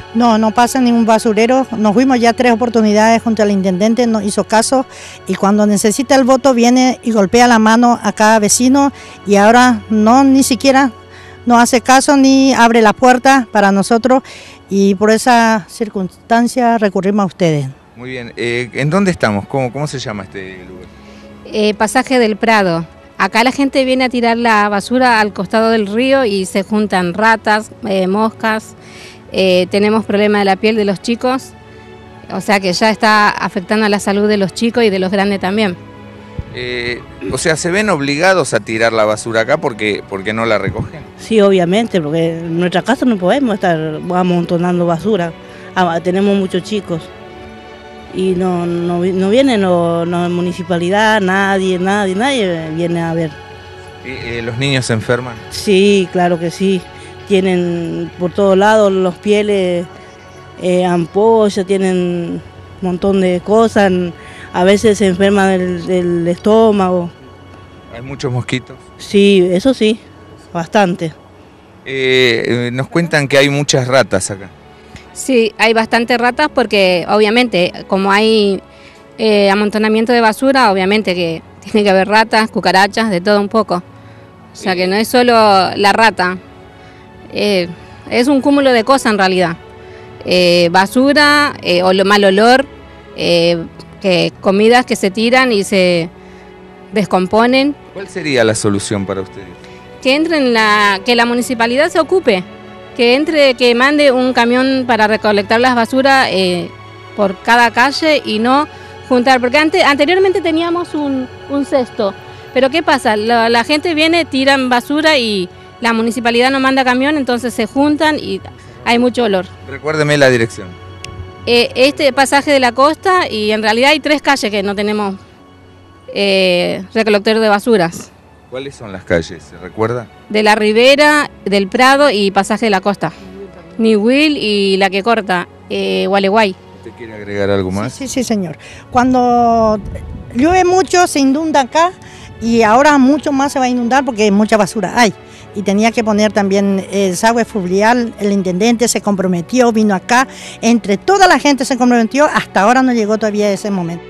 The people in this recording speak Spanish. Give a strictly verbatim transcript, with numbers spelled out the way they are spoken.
No, no pasa ningún basurero. Nos fuimos ya tres oportunidades junto al intendente, no hizo caso y cuando necesita el voto viene y golpea la mano a cada vecino y ahora no, ni siquiera no hace caso ni abre la puerta para nosotros y por esa circunstancia recurrimos a ustedes. Muy bien, eh, ¿en dónde estamos? ¿Cómo, cómo se llama este lugar? Eh, Pasaje del Prado. Acá la gente viene a tirar la basura al costado del río y se juntan ratas, eh, moscas. Eh, tenemos problema de la piel de los chicos, o sea que ya está afectando a la salud de los chicos y de los grandes también. Eh, o sea, ¿se ven obligados a tirar la basura acá porque, porque no la recogen? Sí, obviamente, porque en nuestra casa no podemos estar amontonando basura. Ah, tenemos muchos chicos y no, no, no viene no, no municipalidad, nadie, nadie, nadie viene a ver. ¿Y, eh, ¿Los niños se enferman? Sí, claro que sí. Tienen por todos lados los pieles, eh, ampollas, tienen un montón de cosas, a veces se enferman del, del estómago. ¿Hay muchos mosquitos? Sí, eso sí, bastante. Eh, nos cuentan que hay muchas ratas acá. Sí, hay bastantes ratas porque obviamente como hay eh, amontonamiento de basura, obviamente que tiene que haber ratas, cucarachas, de todo un poco. O sea que no es solo la rata. Eh, es un cúmulo de cosas en realidad, eh, basura, eh, o mal olor, eh, que comidas que se tiran y se descomponen. ¿Cuál sería la solución para ustedes? Que entren la, que la municipalidad se ocupe, que entre, que mande un camión para recolectar las basuras eh, por cada calle y no juntar, porque antes, anteriormente teníamos un, un cesto, pero ¿qué pasa? La, la gente viene, tiran basura y la municipalidad no manda camión, entonces se juntan y hay mucho olor. Recuérdeme la dirección. Eh, este Pasaje de la Costa y en realidad hay tres calles que no tenemos eh, recolector de basuras. ¿Cuáles son las calles? ¿Se recuerda? De la Ribera, del Prado y Pasaje de la Costa. Niwil y la que corta, eh, Gualeguay. ¿Usted quiere agregar algo más? Sí, sí, sí, señor. Cuando llueve mucho se inunda acá y ahora mucho más se va a inundar porque mucha basura hay. Y tenía que poner también el desagüe fluvial, el intendente se comprometió, vino acá, entre toda la gente se comprometió, hasta ahora no llegó todavía ese momento.